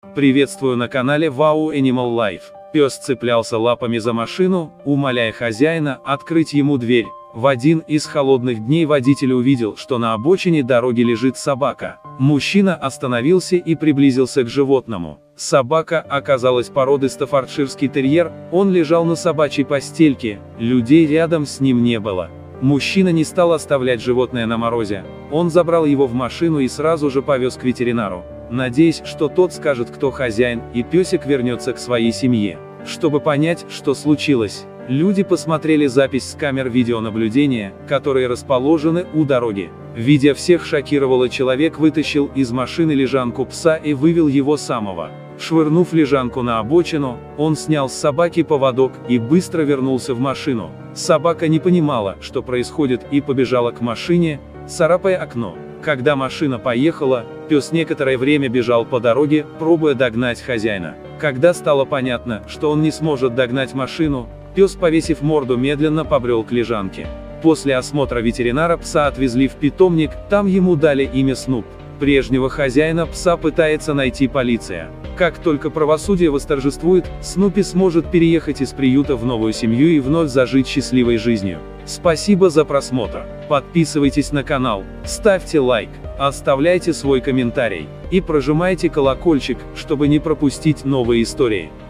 Приветствую на канале Wow Animal Life. Пес цеплялся лапами за машину, умоляя хозяина открыть ему дверь. В один из холодных дней водитель увидел, что на обочине дороги лежит собака. Мужчина остановился и приблизился к животному. Собака оказалась породы стаффордширский терьер, он лежал на собачьей постельке, людей рядом с ним не было. Мужчина не стал оставлять животное на морозе, он забрал его в машину и сразу же повез к ветеринару, надеясь, что тот скажет, кто хозяин, и песик вернется к своей семье. Чтобы понять, что случилось, люди посмотрели запись с камер видеонаблюдения, которые расположены у дороги. Видя всех шокировало, человек вытащил из машины лежанку пса и вывел его самого. Швырнув лежанку на обочину, он снял с собаки поводок и быстро вернулся в машину. Собака не понимала, что происходит, и побежала к машине, царапая окно. Когда машина поехала, пес некоторое время бежал по дороге, пробуя догнать хозяина. Когда стало понятно, что он не сможет догнать машину, пес, повесив морду, медленно побрел к лежанке. После осмотра ветеринара пса отвезли в питомник, там ему дали имя Снуп. Прежнего хозяина пса пытается найти полиция. Как только правосудие восторжествует, Снупи сможет переехать из приюта в новую семью и вновь зажить счастливой жизнью. Спасибо за просмотр. Подписывайтесь на канал, ставьте лайк, оставляйте свой комментарий и прожимайте колокольчик, чтобы не пропустить новые истории.